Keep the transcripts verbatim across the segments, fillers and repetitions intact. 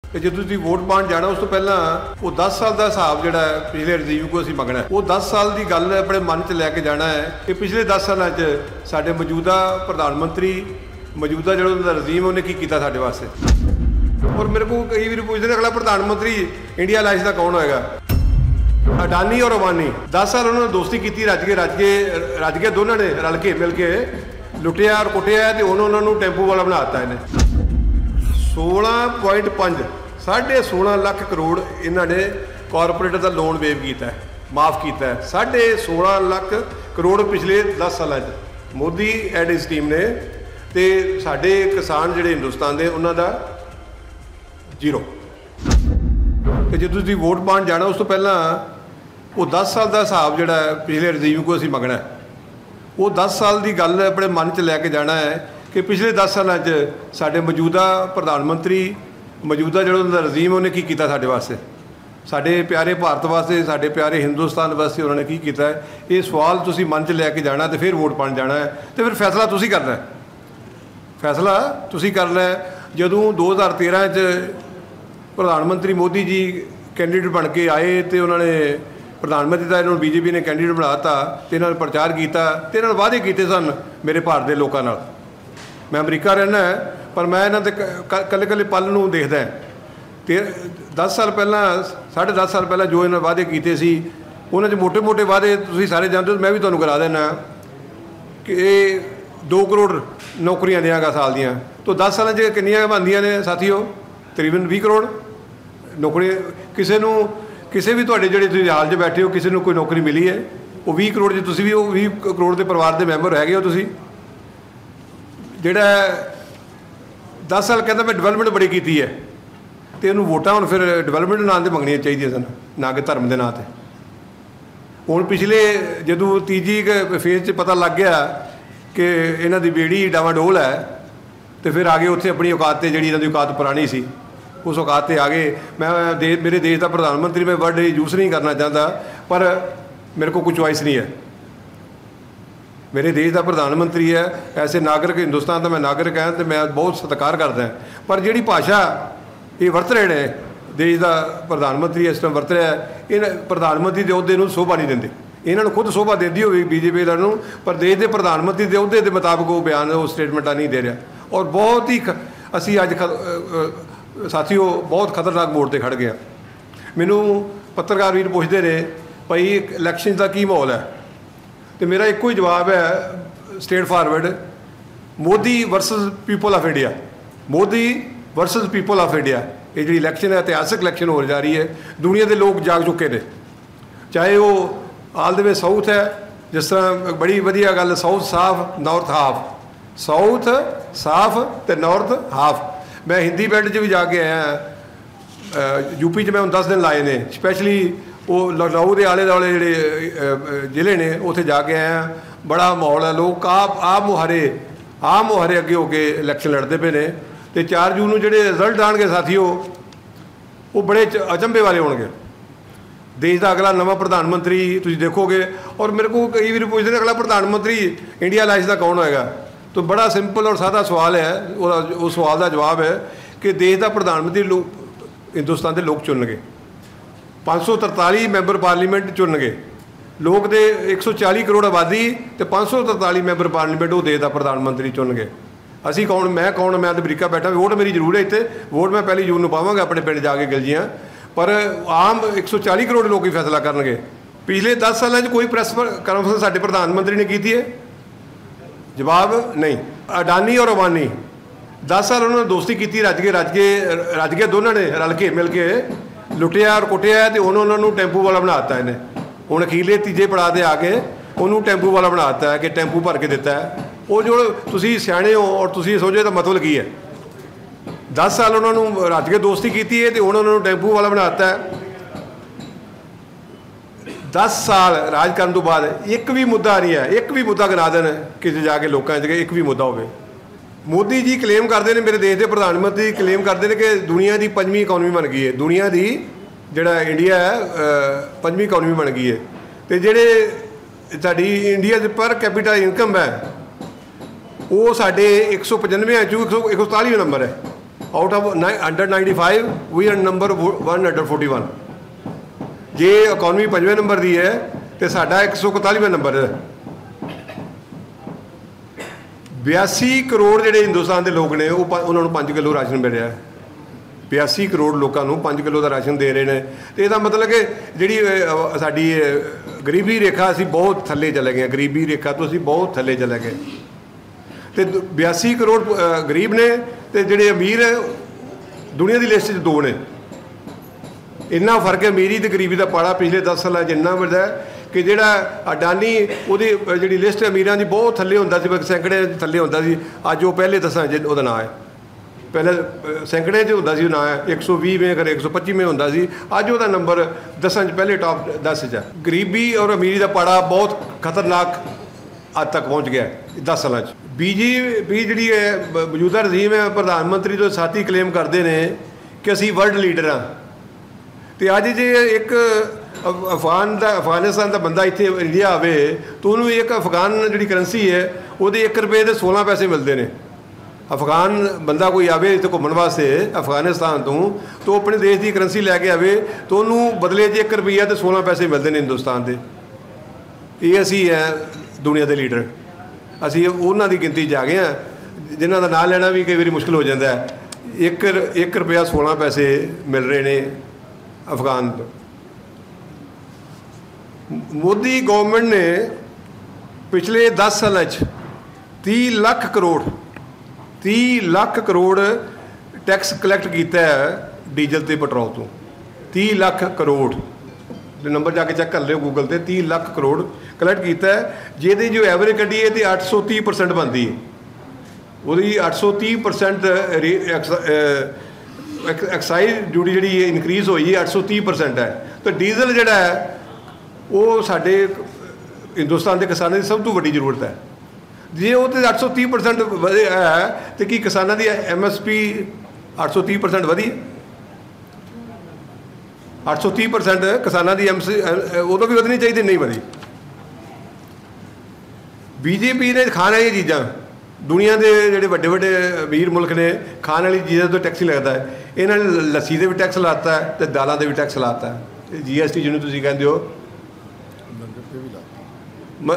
जो तुसीं वोट पाउण जाना उस तो पहला वो दस साल का हिसाब जिहड़ा पिछले रिजीव को असीं मंगना वो दस साल की गल अपने मन च लैके जाना है कि पिछले दस सालों च साडे मौजूदा प्रधानमंत्री मौजूदा जो रजीम उन्हें की किया साडे वास्ते। और मेरे को कई बार पूछते हैं अगला प्रधानमंत्री इंडिया लाइस का कौन होएगा? अडानी और अबानी दस साल उन्होंने दोस्ती की रज के रज के रज के दोनों ने रल के मिल के लुटिया और कुटिया तो उन्होंने टेंपू वाला बना दिता इन्हें। सोलह पॉइंट पाँच साढ़े सोलह लाख करोड़ इन्होंने कॉरपोरेट का लोन वेव किया है, माफ़ किया है। साढ़े सोलह लाख करोड़ पिछले दस साल मोदी एंड इस टीम ने तो साढ़े किसान जोड़े हिंदुस्तान के उन्होंने जीरो। तो जो तुसीं वोट पाउण जाना उस तो पहला वो दस साल का हिसाब जोड़ा पिछले रजीव को असीं मंगना वो दस साल की गल अपने मन च लैके जाना है कि पिछले दस सालों च साडे मौजूदा प्रधानमंत्री मौजूदा जो रजीम उन्हें की किया साडे वास्ते, साडे प्यारे भारत वास्ते, साडे प्यारे हिंदुस्तान वास्ते उन्होंने की किया है। ये सवाल तुसीं मन च लैके जाना तो फिर वोट पाउण जाना है तो फिर फैसला तुसीं करना है, फैसला तुसीं करना है। जदों दो हज़ार तेरह च प्रधानमंत्री मोदी जी कैंडीडेट बन के आए तो उन्होंने प्रधानमंत्री का इन्होंने बीजेपी ने कैंडीडेट बनाता तो इन्होंने प्रचार किया तो इन्होंने वादे किए सन मेरे भारत के लोगों नाल। मैं अमरीका रहना है पर मैं इन्हों के कल्ले कल्ले पल नूं देखदा है। ते दस साल पहला साढ़े दस साल पहला जो इन्होंने वादे किए सी उन्होंने मोटे मोटे वादे तुसीं सारे जानते हो, मैं भी तुहानूं करा देना कि दो करोड़ नौकरियां देंगा साल दियां। तो दस साल च कितनियां बनदियां ने साथियों? तकरीबन बीस करोड़ नौकरी। किसी नूं किसी भी तुहाडे जिहड़े तुसीं हाल च बैठे हो किसी नूं कोई नौकरी मिली है वो बीस करोड़ च तुसीं भी वो बीस करोड़ के परिवार के मैंबर है हो। तुसीं जिहड़ा दस साल कहता मैं डिवेलपमेंट बड़ी की है तो इन्हूं वोटां हुण फिर डिवेलपमेंट नाम से मंगनियां चाहिए सन ना कि धर्म के नाम से। हुण पिछले जदों तीजी फेज च पता लग गया कि इन्हां दी बेड़ी डावाडोल है तो फिर आगे उत्थे अपनी औकात से जिहड़ी इन्हां दी औकात पुरानी सी उस औकात से आगे मैं दे मेरे देश का प्रधानमंत्री मैं वर्ड यूज़ नहीं करना चाहता पर मेरे को कोई चॉइस नहीं है। मेरे देश का प्रधानमंत्री है, ऐसे नागरिक हिंदुस्तान का मैं नागरिक है तो मैं बहुत सत्कार करता है। पर जिहड़ी भाषा ये वरत रहे हैं देश का प्रधानमंत्री इस टाइम वरत रहा है इन प्रधानमंत्री के अहुदे नूं शोभा नहीं देंदे। इन्होंने खुद शोभा देती होगी बीजेपी वालों पर देश के प्रधानमंत्री के अहुदे के मुताबिक वो बयान वो स्टेटमेंटा नहीं दे रहा। और बहुत ही असी अज साथियों बहुत खतरनाक मोड़ पर खड़ गए। मैनू पत्रकार वीर पुछते रहे भाई इलैक्शन का की माहौल है तो मेरा एको ही जवाब है straightforward, Modi versus people of India, Modi versus people of India. ये जी इलैक्शन है इतिहासक इलैक्शन हो जा रही है। दुनिया के लोग जाग चुके हैं, चाहे वो आल द वे साउथ है जिस तरह बड़ी वधिया गल साउथ साफ नॉर्थ हाफ, साउथ साफ तो नॉर्थ हाफ। मैं हिंदी बेल्ट भी जाके आया, यूपी च मैं दस दिन लाए ने स्पैशली वो लखनऊ के आले दुआले जोड़े जिले ने उत्थे जाके आया। बड़ा माहौल है, लोग आप आप मुहारे आप मुहारे अगे हो के इलैक्शन लड़ते पे ने तो चार जून में जोड़े रिजल्ट आएंगे साथियों वो बड़े अचंभे वाले होंगे। देश का अगला नवा प्रधानमंत्री तुम देखोगे। और मेरे को कई बार पूछते हैं अगला प्रधानमंत्री इंडिया लाइस का कौन होएगा? तो बड़ा सिंपल और सादा सवाल है। उस सवाल का जवाब है कि देश का प्रधानमंत्री लोग हिंदुस्तान के लोग चुनगे, पाँच सौ तरताली मैंबर पार्लीमेंट चुनगे लोग दे एक सौ चाली करोड़ आबादी तो पाँच सौ तरताली मैंबर पार्लीमेंट वो देश का प्रधानमंत्री चुनगे। असी कौन मैं कौन मैं तो अमरीका बैठा वोट मेरी जरूर है इतने वोट मैं पहली जून में पावांगा अपने पिंड जाके गिलजियाँ पर आम एक सौ चाली करोड़ लोग ही फैसला करनगे। पिछले दस साल कोई प्रैस कॉन्फ्रेंस साडे प्रधानमंत्री ने की है? जवाब नहीं। अडानी और अबानी दस साल उन्होंने दोस्ती की रज के रज के रज के दोनों ने रल के मिल के लुटिया और कुटिया तो उन्होंने टेंपू वाला बना दिता इन्हें। हुण अखीरले तीजे पड़ाव से आके उन्होंने टेंपू वाला बना दिता है कि टेंपू भर के दिता है। वो जो तुसीं सियाणे हो और तुसीं सोचो तो मतलब की है दस साल उन्होंने रज के दोस्ती की है तो उन्होंने टेंपू वाला बना दिता है। दस साल राज करने तो बाद एक भी मुद्दा नहीं है, एक भी मुद्दा गिना देन किसी जाके लोगों च एक भी मुद्दा हो। मोदी जी क्लेम करते हैं मेरे देश के प्रधानमंत्री क्लेम करते हैं कि दुनिया की पंजवीं इकॉनमी बन गई है, दुनिया की जिहड़ा इंडिया है पंजवीं इकॉनमी बन गई है। तो जिहड़े साडी इंडिया पर कैपिटल इनकम है वो साढ़े एक सौ पचानवे चू एक सौ एक सौ सताली नंबर है। Out of under ninety five we are number one under forty one. जे इकॉनमी पंजवें नंबर की है तो साडा एक सौ इकतालीवें नंबर है। बयासी करोड़ ਜਿਹੜੇ ਹਿੰਦੁਸਤਾਨ ਦੇ ਲੋਕ ਨੇ ਉਹ ਉਹਨਾਂ ਨੂੰ ਪੰਜ ਕਿਲੋ ਰਾਸ਼ਨ ਮਿਲ ਰਿਹਾ। ਬਿਆਸੀ ਕਰੋੜ ਲੋਕਾਂ ਨੂੰ ਪੰਜ ਕਿਲੋ ਦਾ ਰਾਸ਼ਨ ਦੇ ਰਹੇ ਨੇ। ਤੇ ਇਹਦਾ ਮਤਲਬ ਕਿ ਜਿਹੜੀ ਸਾਡੀ ਗਰੀਬੀ ਰੇਖਾ ਅਸੀਂ ਬਹੁਤ ਥੱਲੇ ਚਲੇ ਗਏ, ਗਰੀਬੀ ਰੇਖਾ ਤੋਂ ਅਸੀਂ ਬਹੁਤ ਥੱਲੇ ਚਲੇ ਗਏ। ਤੇ ਬਿਆਸੀ ਕਰੋੜ ਗਰੀਬ ਨੇ ਤੇ ਜਿਹੜੇ ਅਮੀਰ ਹੈ ਦੁਨੀਆ ਦੀ ਲਿਸਟ 'ਚ ਦੋ ਨੇ। ਇੰਨਾ ਫਰਕ ਹੈ ਅਮੀਰੀ ਤੇ ਗਰੀਬੀ ਦਾ ਪਾੜਾ ਪਿਛਲੇ ਦਸ ਸਾਲਾਂ 'ਚ ਇੰਨਾ ਵੱਡਾ ਕਿ ਜਿਹੜਾ ਅਡਾਨੀ ਉਹਦੀ ਜਿਹੜੀ ਲਿਸਟ ਅਮੀਰਾਂ ਦੀ ਬਹੁਤ ਥੱਲੇ ਹੁੰਦਾ ਸੀ, ਸੈਂਕੜੇ ਥੱਲੇ ਹੁੰਦਾ ਸੀ। ਅੱਜ ਉਹ ਪਹਿਲੇ ਦਸਾਂ 'ਚ ਉਹਦਾ ਨਾਂ ਹੈ। ਪਹਿਲੇ ਸੈਂਕੜੇ 'ਚ ਹੁੰਦਾ ਸੀ ਉਹ ਨਾਂ ਹੈ, ਇੱਕ ਸੌ ਵੀਹਵੇਂ ਕਰੇ ਇੱਕ ਸੌ ਪੱਚੀਵੇਂ ਹੁੰਦਾ ਸੀ। ਅੱਜ ਉਹਦਾ ਨੰਬਰ ਦਸਾਂ 'ਚ ਪਹਿਲੇ ਟਾਪ ਦਸ 'ਚ ਹੈ। ਗਰੀਬੀ ਔਰ ਅਮੀਰੀ ਦਾ ਪਾੜਾ ਬਹੁਤ ਖਤਰਨਾਕ ਅੱਜ ਤੱਕ ਪਹੁੰਚ ਗਿਆ ਦਸ ਸਾਲਾਂ 'ਚ। ਬੀਜੇਪੀ ਜਿਹੜੀ ਹੈ ਮੌਜੂਦਾ ਰਜੀਮ ਹੈ, ਪ੍ਰਧਾਨ ਮੰਤਰੀ ਤੋਂ ਸਾਥੀ ਕਲੇਮ ਕਰਦੇ ਨੇ ਕਿ ਅਸੀਂ ਵਰਲਡ ਲੀਡਰ ਹਾਂ। ਅਤੇ ਅੱਜ ਜੇ ਇੱਕ ਅਫਗਾਨ ਦਾ ਅਫਗਾਨਿਸਤਾਨ ਦਾ ਬੰਦਾ ਇੱਥੇ ਇੰਡੀਆ ਆਵੇ ਤਾਂ ਉਹਨੂੰ ਇੱਕ ਅਫਗਾਨ ਜਿਹੜੀ ਕਰੰਸੀ ਹੈ ਉਹਦੇ ਇੱਕ ਰੁਪਏ ਦੇ ਸੋਲਾਂ ਪੈਸੇ ਮਿਲਦੇ ਨੇ। ਅਫਗਾਨ ਬੰਦਾ ਕੋਈ ਆਵੇ ਇੱਥੇ ਘੁੰਮਣ ਵਾਸਤੇ ਅਫਗਾਨਿਸਤਾਨ ਤੋਂ ਤਾਂ ਉਹ ਆਪਣੇ ਦੇਸ਼ ਦੀ ਕਰੰਸੀ ਲੈ ਕੇ ਆਵੇ ਤਾਂ ਉਹਨੂੰ ਬਦਲੇ 'ਚ ਇੱਕ ਰੁਪਈਆ ਅਤੇ ਸੋਲਾਂ ਪੈਸੇ ਮਿਲਦੇ ਨੇ ਹਿੰਦੁਸਤਾਨ ਦੇ। ਇਹ ਅਸੀਂ ਹੈ ਦੁਨੀਆ ਦੇ ਲੀਡਰ। ਅਸੀਂ ਉਹਨਾਂ ਦੀ ਗਿਣਤੀ 'ਚ ਆ ਗਏ ਹਾਂ ਜਿਨ੍ਹਾਂ ਦਾ ਨਾਂ ਲੈਣਾ ਵੀ ਕਈ ਵਾਰੀ ਮੁਸ਼ਕਿਲ ਹੋ ਜਾਂਦਾ ਹੈ। ਇੱਕ ਇੱਕ ਰੁਪਇਆ ਸੋਲਾਂ ਪੈਸੇ ਮਿਲ ਰਹੇ ਨੇ ਅਫਗਾਨ ਤੋਂ। ਮੋਦੀ ਗੌਰਮੈਂਟ ਨੇ ਪਿਛਲੇ ਦਸ ਸਾਲਾਂ 'ਚ ਤੀਹ ਲੱਖ ਕਰੋੜ ਤੀਹ ਲੱਖ ਕਰੋੜ ਟੈਕਸ ਕਲੈਕਟ ਕੀਤਾ ਹੈ ਡੀਜ਼ਲ ਅਤੇ ਪੈਟਰੋਲ ਤੋਂ। ਤੀਹ ਲੱਖ ਕਰੋੜ ਦੇ ਨੰਬਰ ਜਾ ਕੇ ਚੈੱਕ ਕਰ ਲਿਓ ਗੂਗਲ 'ਤੇ। ਤੀਹ ਲੱਖ ਕਰੋੜ ਕਲੈਕਟ ਕੀਤਾ ਹੈ, ਜਿਹਦੀ ਜੋ ਐਵਰੇਜ ਕੱਢੀਏ ਤਾਂ ਅੱਠ ਸੌ ਤੀਹ ਪਰਸੈਂਟ ਬਣਦੀ ਹੈ। ਉਹਦੀ ਅੱਠ ਸੌ ਤੀਹ ਪਰਸੈਂਟ ਐਕਸਾਈਜ਼ ਡਿਊਟੀ ਜਿਹੜੀ ਇਨਕਰੀਜ਼ ਹੋਈ ਹੈ ਅੱਠ ਸੌ ਤੀਹ ਪਰਸੈਂਟ ਹੈ। ਤਾਂ ਡੀਜ਼ਲ ਜਿਹੜਾ ਹੈ ਉਹ ਸਾਡੇ ਹਿੰਦੁਸਤਾਨ ਦੇ ਕਿਸਾਨਾਂ ਦੀ ਸਭ ਤੋਂ ਵੱਡੀ ਜ਼ਰੂਰਤ ਹੈ। ਜੇ ਉਹ ਤਾਂ ਅੱਠ ਸੌ ਤੀਹ ਪਰਸੈਂਟ ਵਧਿਆ ਹੈ ਤਾਂ ਕੀ ਕਿਸਾਨਾਂ ਦੀ ਐਮ ਐਸ ਪੀ ਅੱਠ ਸੌ ਤੀਹ ਪਰਸੈਂਟ ਵਧੀ? ਅੱਠ ਸੌ ਤੀਹ ਪਰਸੈਂਟ ਕਿਸਾਨਾਂ ਦੀ ਐਮ ਸੀ ਉਦੋਂ ਵੀ ਵਧਣੀ ਚਾਹੀਦੀ, ਨਹੀਂ ਵਧੀ। ਬੀਜੇਪੀ ਨੇ ਖਾਣ ਵਾਲੀਆਂ ਚੀਜ਼ਾਂ ਦੁਨੀਆ ਦੇ ਜਿਹੜੇ ਵੱਡੇ ਵੱਡੇ ਅਮੀਰ ਮੁਲਕ ਨੇ ਖਾਣ ਵਾਲੀ ਚੀਜ਼ਾਂ ਤੋਂ ਟੈਕਸ ਹੀ ਲੱਗਦਾ ਹੈ। ਇਹਨਾਂ ਨੇ ਲੱਸੀ ਦੇ ਵੀ ਟੈਕਸ ਲਾਤਾ ਹੈ ਅਤੇ ਦਾਲਾਂ ਦੇ ਵੀ ਟੈਕਸ ਲਾਤਾ ਹੈ। ਜੀ ਐਸ ਟੀ ਜਿਹਨੂੰ ਤੁਸੀਂ ਕਹਿੰਦੇ ਹੋ, ਮੈਂ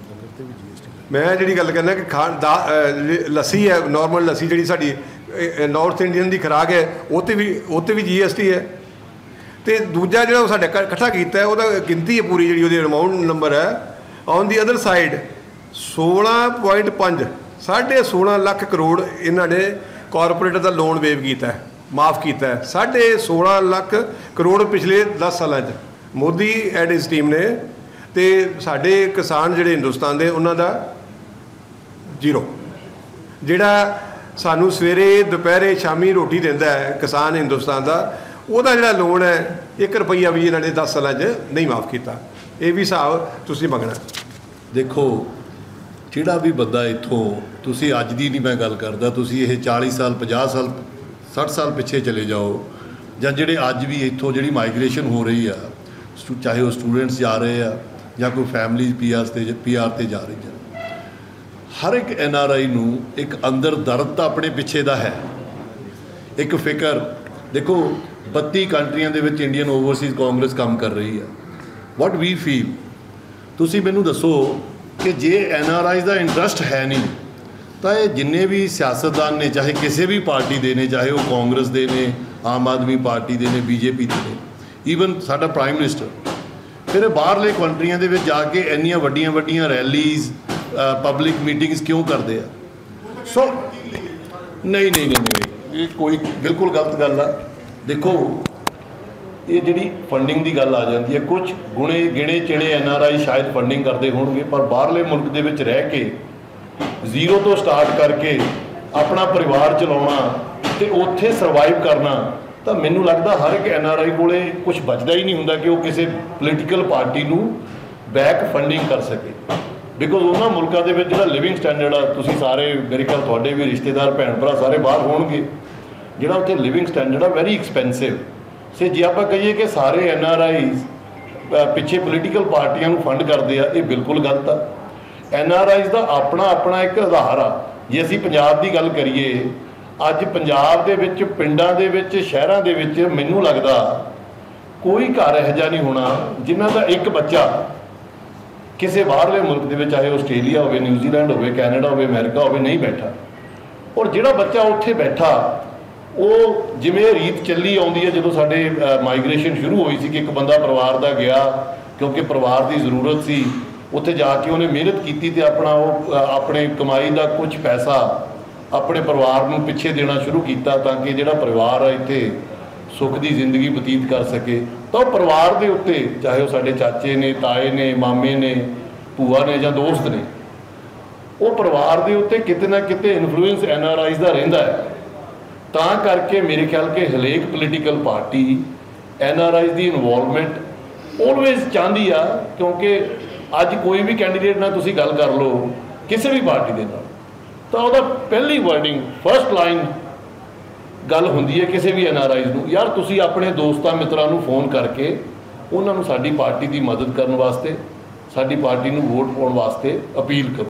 ਮੈਂ ਜਿਹੜੀ ਗੱਲ ਕਰਨਾ ਕਿ ਖਾਣ ਦਾ ਲੱਸੀ ਹੈ, ਨੋਰਮਲ ਲੱਸੀ ਜਿਹੜੀ ਸਾਡੀ ਨੌਰਥ ਇੰਡੀਅਨ ਦੀ ਖੁਰਾਕ ਹੈ ਉਹ 'ਤੇ ਵੀ ਉਹ 'ਤੇ ਵੀ ਜੀ ਐਸ ਟੀ ਹੈ। ਅਤੇ ਦੂਜਾ ਜਿਹੜਾ ਉਹ ਸਾਡੇ ਇਕੱਠਾ ਕੀਤਾ ਹੈ ਉਹਦਾ ਗਿਣਤੀ ਹੈ ਪੂਰੀ ਜਿਹੜੀ ਉਹਦੀ ਅਮਾਊਂਟ ਨੰਬਰ ਹੈ ਔਨ ਦੀ ਅਦਰ ਸਾਈਡ ਸੋਲਾਂ ਪੁਆਇੰਟ ਪੰਜ ਸਾਢੇ ਸੋਲਾਂ ਲੱਖ ਕਰੋੜ ਇਹਨਾਂ ਨੇ ਕਾਰਪੋਰੇਟ ਦਾ ਲੋਨ ਵੇਵ ਕੀਤਾ ਹੈ, ਮਾਫ ਕੀਤਾ ਹੈ। ਸਾਢੇ ਸੋਲਾਂ ਲੱਖ ਕਰੋੜ ਪਿਛਲੇ ਦਸ ਸਾਲਾਂ 'ਚ ਮੋਦੀ ਐਂਡ ਹਿਸ ਟੀਮ ਨੇ। ਅਤੇ ਸਾਡੇ ਕਿਸਾਨ ਜਿਹੜੇ ਹਿੰਦੁਸਤਾਨ ਦੇ ਉਹਨਾਂ ਦਾ ਜ਼ੀਰੋ। ਜਿਹੜਾ ਸਾਨੂੰ ਸਵੇਰੇ ਦੁਪਹਿਰੇ ਸ਼ਾਮੀ ਰੋਟੀ ਦਿੰਦਾ ਹੈ ਕਿਸਾਨ ਹਿੰਦੁਸਤਾਨ ਦਾ, ਉਹਦਾ ਜਿਹੜਾ ਲੋਨ ਹੈ ਇੱਕ ਰੁਪਈਆ ਵੀ ਇਹਨਾਂ ਨੇ ਦਸ ਸਾਲਾਂ 'ਚ ਨਹੀਂ ਮਾਫ ਕੀਤਾ। ਇਹ ਵੀ ਹਿਸਾਬ ਤੁਸੀਂ ਮੰਗਣਾ। ਦੇਖੋ ਜਿਹੜਾ ਵੀ ਬੰਦਾ ਇੱਥੋਂ, ਤੁਸੀਂ ਅੱਜ ਦੀ ਨਹੀਂ ਮੈਂ ਗੱਲ ਕਰਦਾ, ਤੁਸੀਂ ਇਹ ਚਾਲੀ ਸਾਲ ਪੰਜਾਹ ਸਾਲ ਸੱਠ ਸਾਲ ਪਿੱਛੇ ਚਲੇ ਜਾਓ ਜਾਂ ਜਿਹੜੇ ਅੱਜ ਵੀ ਇੱਥੋਂ ਜਿਹੜੀ ਮਾਈਗ੍ਰੇਸ਼ਨ ਹੋ ਰਹੀ ਆ, ਚਾਹੇ ਉਹ ਸਟੂਡੈਂਟਸ ਜਾ ਰਹੇ ਆ ਜਾਂ ਕੋਈ ਫੈਮਿਲੀ ਪੀ ਆਰ 'ਤੇ ਪੀ ਆਰ 'ਤੇ ਜਾ ਰਹੀ ਆ, ਹਰ ਇੱਕ ਐਨ ਆਰ ਆਈ ਨੂੰ ਇੱਕ ਅੰਦਰ ਦਰਦ ਤਾਂ ਆਪਣੇ ਪਿੱਛੇ ਦਾ ਹੈ, ਇੱਕ ਫਿਕਰ। ਦੇਖੋ ਬੱਤੀ ਕੰਟਰੀਆਂ ਦੇ ਵਿੱਚ ਇੰਡੀਅਨ ਓਵਰਸੀਜ਼ ਕਾਂਗਰਸ ਕੰਮ ਕਰ ਰਹੀ ਆ। ਵਾਟ ਵੀ ਫੀਲ, ਤੁਸੀਂ ਮੈਨੂੰ ਦੱਸੋ ਕਿ ਜੇ ਐਨ ਆਰ ਆਈਜ਼ ਦਾ ਇੰਟਰਸਟ ਹੈ ਨਹੀਂ ਤਾਂ ਇਹ ਜਿੰਨੇ ਵੀ ਸਿਆਸਤਦਾਨ ਨੇ, ਚਾਹੇ ਕਿਸੇ ਵੀ ਪਾਰਟੀ ਦੇ ਨੇ, ਚਾਹੇ ਉਹ ਕਾਂਗਰਸ ਦੇ ਨੇ, ਆਮ ਆਦਮੀ ਪਾਰਟੀ ਦੇ ਨੇ, ਬੀਜੇਪੀ ਦੇ ਨੇ, ਈਵਨ ਸਾਡਾ ਪ੍ਰਾਈਮ ਮਿਨਿਸਟਰ, ਫਿਰ ਇਹ ਬਾਹਰਲੇ ਕੰਟਰੀਆਂ ਦੇ ਵਿੱਚ ਜਾ ਕੇ ਇੰਨੀਆਂ ਵੱਡੀਆਂ ਵੱਡੀਆਂ ਰੈਲੀਜ਼, ਪਬਲਿਕ ਮੀਟਿੰਗਸ ਕਿਉਂ ਕਰਦੇ ਆ? ਸੋ ਨਹੀਂ ਨਹੀਂ ਨਹੀਂ ਨਹੀਂ ਇਹ ਕੋਈ ਬਿਲਕੁਲ ਗਲਤ ਗੱਲ ਆ। ਦੇਖੋ ਇਹ ਜਿਹੜੀ ਫੰਡਿੰਗ ਦੀ ਗੱਲ ਆ ਜਾਂਦੀ ਹੈ, ਕੁਝ ਗੁਣੇ ਗਿਣੇ ਚਿਣੇ ਐਨ ਆਰ ਆਈ ਸ਼ਾਇਦ ਫੰਡਿੰਗ ਕਰਦੇ ਹੋਣਗੇ, ਪਰ ਬਾਹਰਲੇ ਮੁਲਕ ਦੇ ਵਿੱਚ ਰਹਿ ਕੇ ਜ਼ੀਰੋ ਤੋਂ ਸਟਾਰਟ ਕਰਕੇ ਆਪਣਾ ਪਰਿਵਾਰ ਚਲਾਉਣਾ ਅਤੇ ਉੱਥੇ ਸਰਵਾਈਵ ਕਰਨਾ, ਤਾਂ ਮੈਨੂੰ ਲੱਗਦਾ ਹਰ ਇੱਕ ਐਨ ਆਰ ਆਈ ਕੋਲੇ ਕੁਝ ਬਚਦਾ ਹੀ ਨਹੀਂ ਹੁੰਦਾ ਕਿ ਉਹ ਕਿਸੇ ਪੋਲੀਟੀਕਲ ਪਾਰਟੀ ਨੂੰ ਬੈਕ ਫੰਡਿੰਗ ਕਰ ਸਕੇ। ਬਿਕੋਜ਼ ਉਹਨਾਂ ਮੁਲਕਾਂ ਦੇ ਵਿੱਚ ਜਿਹੜਾ ਲਿਵਿੰਗ ਸਟੈਂਡਰਡ ਆ, ਤੁਸੀਂ ਸਾਰੇ ਮੇਰੇ ਖਿਆਲ ਤੁਹਾਡੇ ਵੀ ਰਿਸ਼ਤੇਦਾਰ ਭੈਣ ਭਰਾ ਸਾਰੇ ਬਾਹਰ ਹੋਣਗੇ, ਜਿਹੜਾ ਉੱਥੇ ਲਿਵਿੰਗ ਸਟੈਂਡਰਡ ਆ ਵੈਰੀ ਐਕਸਪੈਂਸਿਵ। ਸੇ ਜੇ ਆਪਾਂ ਕਹੀਏ ਕਿ ਸਾਰੇ ਐਨ ਆਰ ਆਈਜ਼ ਪਿੱਛੇ ਪੋਲੀਟੀਕਲ ਪਾਰਟੀਆਂ ਨੂੰ ਫੰਡ ਕਰਦੇ ਆ, ਇਹ ਬਿਲਕੁਲ ਗਲਤ ਆ। ਐਨ ਆਰ ਆਈਜ਼ ਦਾ ਆਪਣਾ ਆਪਣਾ ਇੱਕ ਆਧਾਰ ਆ। ਜੇ ਅਸੀਂ ਪੰਜਾਬ ਦੀ ਗੱਲ ਕਰੀਏ ਅੱਜ ਪੰਜਾਬ ਦੇ ਵਿੱਚ ਪਿੰਡਾਂ ਦੇ ਵਿੱਚ ਸ਼ਹਿਰਾਂ ਦੇ ਵਿੱਚ ਮੈਨੂੰ ਲੱਗਦਾ ਕੋਈ ਘਰ ਇਹੋ ਜਿਹਾ ਨਹੀਂ ਹੋਣਾ ਜਿਨ੍ਹਾਂ ਦਾ ਇੱਕ ਬੱਚਾ ਕਿਸੇ ਬਾਹਰਲੇ ਮੁਲਕ ਦੇ ਵਿੱਚ, ਚਾਹੇ ਆਸਟ੍ਰੇਲੀਆ ਹੋਵੇ, ਨਿਊਜ਼ੀਲੈਂਡ ਹੋਵੇ, ਕੈਨੇਡਾ ਹੋਵੇ, ਅਮਰੀਕਾ ਹੋਵੇ, ਨਹੀਂ ਬੈਠਾ। ਔਰ ਜਿਹੜਾ ਬੱਚਾ ਉੱਥੇ ਬੈਠਾ, ਉਹ ਜਿਵੇਂ ਰੀਤ ਚੱਲੀ ਆਉਂਦੀ ਹੈ, ਜਦੋਂ ਸਾਡੇ ਮਾਈਗ੍ਰੇਸ਼ਨ ਸ਼ੁਰੂ ਹੋਈ ਸੀ ਕਿ ਇੱਕ ਬੰਦਾ ਪਰਿਵਾਰ ਦਾ ਗਿਆ ਕਿਉਂਕਿ ਪਰਿਵਾਰ ਦੀ ਜ਼ਰੂਰਤ ਸੀ, ਉੱਥੇ ਜਾ ਕੇ ਉਹਨੇ ਮਿਹਨਤ ਕੀਤੀ ਤੇ ਆਪਣਾ ਉਹ ਆਪਣੇ ਕਮਾਈ ਦਾ ਕੁਝ ਪੈਸਾ ਆਪਣੇ ਪਰਿਵਾਰ ਨੂੰ ਪਿੱਛੇ ਦੇਣਾ ਸ਼ੁਰੂ ਕੀਤਾ ਤਾਂ ਕਿ ਜਿਹੜਾ ਪਰਿਵਾਰ ਆ ਇੱਥੇ ਸੁੱਖ ਦੀ ਜ਼ਿੰਦਗੀ ਬਤੀਤ ਕਰ ਸਕੇ। ਤਾਂ ਉਹ ਪਰਿਵਾਰ ਦੇ ਉੱਤੇ, ਚਾਹੇ ਉਹ ਸਾਡੇ ਚਾਚੇ ਨੇ, ਤਾਏ ਨੇ, ਮਾਮੇ ਨੇ, ਭੂਆ ਨੇ ਜਾਂ ਦੋਸਤ ਨੇ, ਉਹ ਪਰਿਵਾਰ ਦੇ ਉੱਤੇ ਕਿਤੇ ਨਾ ਕਿਤੇ ਇਨਫਲੂਐਂਸ ਐਨ ਆਰ ਆਈਜ਼ ਦਾ ਰਹਿੰਦਾ ਹੈ। ਤਾਂ ਕਰਕੇ ਮੇਰੇ ਖਿਆਲ ਕਿ ਹਰੇਕ political party N R Is ਦੀ ਇਨਵੋਲਵਮੈਂਟ ਆਲਵੇਜ਼ ਚਾਹੁੰਦੀ ਆ, ਕਿਉਂਕਿ ਅੱਜ ਕੋਈ ਵੀ ਕੈਂਡੀਡੇਟ ਨਾਲ ਤੁਸੀਂ ਗੱਲ ਕਰ ਲਓ ਕਿਸੇ ਵੀ ਪਾਰਟੀ ਦੇ ਨਾਲ, ਤਾਂ ਉਹਦਾ ਪਹਿਲੀ ਵਰਡਿੰਗ, ਫਸਟ ਲਾਈਨ ਗੱਲ ਹੁੰਦੀ ਹੈ ਕਿਸੇ ਵੀ ਐਨ ਆਰ ਆਈਜ਼ ਨੂੰ, ਯਾਰ ਤੁਸੀਂ ਆਪਣੇ ਦੋਸਤਾਂ ਮਿੱਤਰਾਂ ਨੂੰ ਫੋਨ ਕਰਕੇ ਉਹਨਾਂ ਨੂੰ ਸਾਡੀ ਪਾਰਟੀ ਦੀ ਮਦਦ ਕਰਨ ਵਾਸਤੇ, ਸਾਡੀ ਪਾਰਟੀ ਨੂੰ ਵੋਟ ਪਾਉਣ ਵਾਸਤੇ ਅਪੀਲ ਕਰੋ।